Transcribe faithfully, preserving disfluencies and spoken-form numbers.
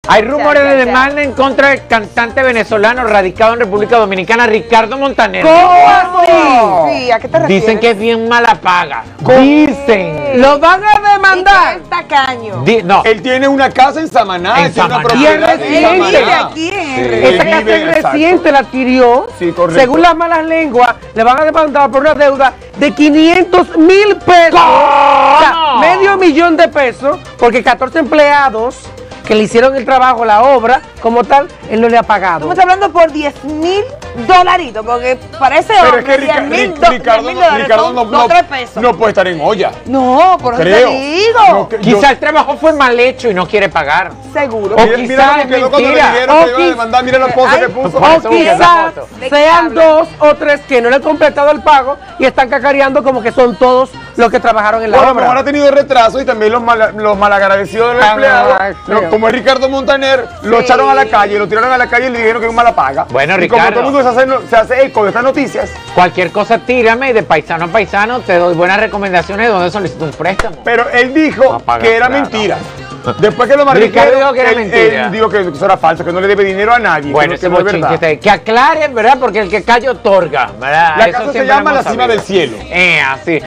Hay rumores de demanda en contra del cantante venezolano radicado en República Dominicana, Ricardo Montaner. ¿Cómo así? Sí, ¿a qué te refieres? Dicen que es bien mala paga. Dicen. ¿Lo van a demandar? Es tacaño. Di- no. Él tiene una casa en Samaná, En tiene una Samaná. propiedad Y en él Él vive Samaná. aquí en Sí. R. Esa Él casa vive, es exacto. reciente, la adquirió. Sí, correcto. Según las malas lenguas, le van a demandar por una deuda de quinientos mil pesos. O sea, medio millón de pesos, porque catorce empleados que le hicieron el trabajo, la obra, como tal, él no le ha pagado. Estamos hablando por diez mil dolaritos, porque para ese Pero es hombre que diez Rica- mil Ric- Ricardo, no, dólares Ricardo son no, dos, no- tres pesos. no puede estar en olla. No, por eso Creo. te digo. No, que- Quizá yo- el trabajo fue mal hecho y no quiere pagar. Seguro. O Mira, quizá mira cómo es quedó cuando le mentira. dijeron O que le iban a quiz- demandar, mira la pose Ay, que puso. por O eso busqué la quizás foto. ¿De qué sean habla? dos o tres que no le han completado el pago y están cacareando como que son todos los que trabajaron en la Bueno, a lo mejor obra. ha tenido retraso y también los, mal, los malagradecidos de los Ah, empleados, sí. no, como es Ricardo Montaner, lo Sí. echaron a la calle, lo tiraron a la calle y le dijeron que es mala paga. Bueno, y como Ricardo. todo el mundo se hace, no- se hace eco de estas noticias, Cualquier cosa tírame y de paisano a paisano te doy buenas recomendaciones de dónde solicito un préstamo. pero él dijo No paga, que era claro. mentira. Después que lo Ricardo dijo que era él- mentira. él dijo que eso era falso, que no le debe dinero a nadie. Bueno, que, ese no- que no es bochinche, verdad. este, que aclaren, ¿verdad? Porque el que calla otorga, ¿verdad? La Eso casa se siempre llama lo hemos La Cima sabido. del Cielo. Eh, así.